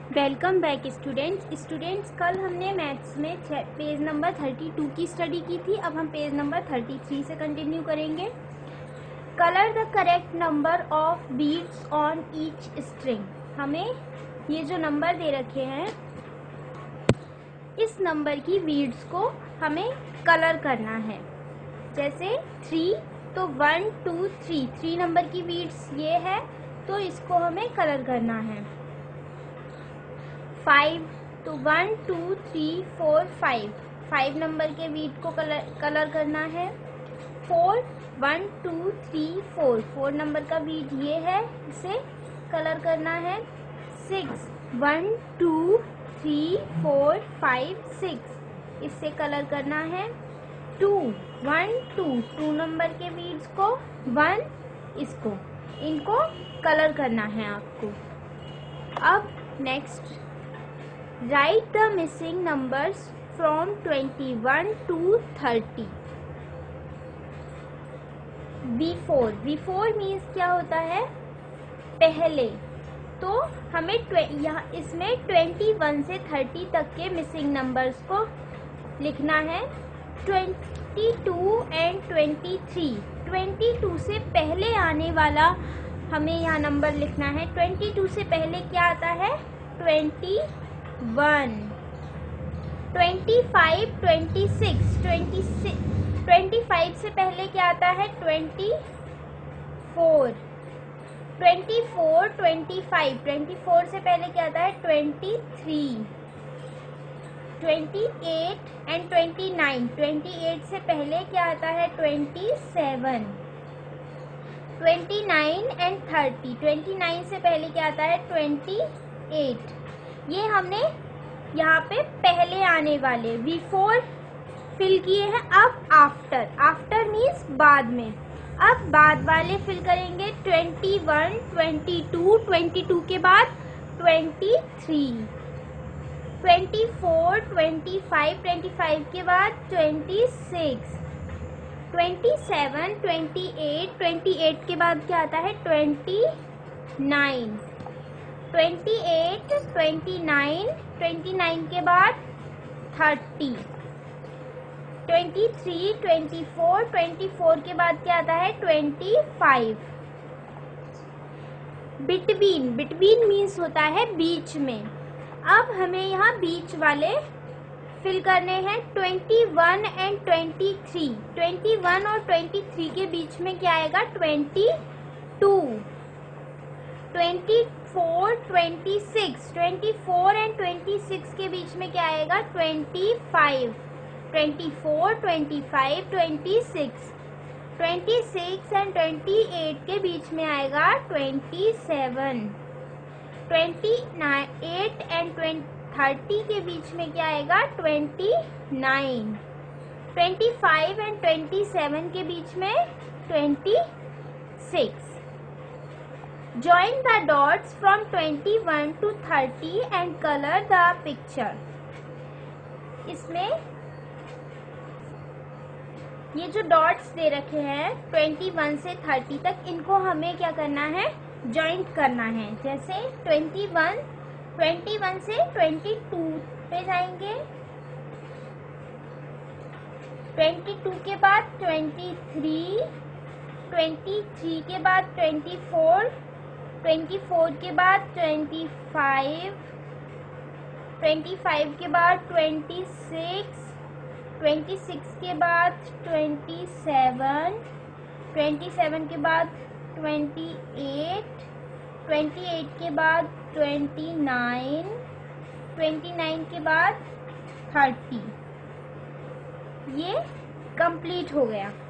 Welcome back students कल हमने maths में पेज नंबर 32 की स्टडी की थी। अब हम पेज नंबर 33 से कंटिन्यू करेंगे। Colour the correct number of beads on each string. हमें ये जो नंबर दे रखे हैं, इस नंबर की बीड्स को हमें कलर करना है। जैसे 3 तो 1 2 3 नंबर की बीड्स ये है, तो इसको हमें कलर करना है। 5 तो 1 2 3 4 5 नंबर के बीट को कलर करना है। 4 1 2 3 4 नंबर का बीट ये है, इसे कलर करना है। 6 1 2 3 4 5 6 इससे कलर करना है। 2 1 2 नंबर के बीट्स को 1 इनको कलर करना है आपको। अब next, right the missing numbers from 21 to 30। Before means क्या होता है, पहले। तो हमें यहाँ इसमें 21 से 30 तक के मिसिंग नंबर्स को लिखना है। 22 एंड 23, 22 से पहले आने वाला हमें यहाँ नंबर लिखना है। 22 से पहले क्या आता है, 21। 25 26 25 से पहले क्या आता है, 24। 24 से पहले क्या आता है, 23। 28 एंड 29 से पहले क्या आता है, 27। 29 एंड 30 से पहले क्या आता है, 28। ये हमने यहाँ पे पहले आने वाले बिफोर फिल किए हैं। अब आफ्टर मीन्स बाद में। अब बाद वाले फिल करेंगे। 21 22 के बाद 23, 24 25 के बाद 26, 27 28 के बाद क्या आता है, 29, 28 29 के बाद 30, 23 24 के बाद क्या आता है, 25। बिटवीन मीन्स होता है बीच में। अब हमें यहाँ बीच वाले फिल करने हैं। 21 एंड 23, 21 और 23 के बीच में क्या आएगा, 22। 24 24 एंड 26 के बीच में क्या आएगा, 25। 24 25 26 26 एंड 28 के बीच में आएगा 27। 28 एंड 30 के बीच में क्या आएगा, 29। 25 एंड 27 के बीच में 26। Join the dots from 21 to 30 and color the picture। इसमें ये जो डॉट्स दे रखे हैं 21 से 30 तक, इनको हमें क्या करना है, जॉइंट करना है। जैसे 21 से 22 पे जाएंगे, 22 के बाद 23, 23 के बाद 24, 24 के बाद 25, 25 के बाद 26, 26 के बाद 27, 27 के बाद 28, 28 के बाद 29, 29 के बाद 30। ये कंप्लीट हो गया।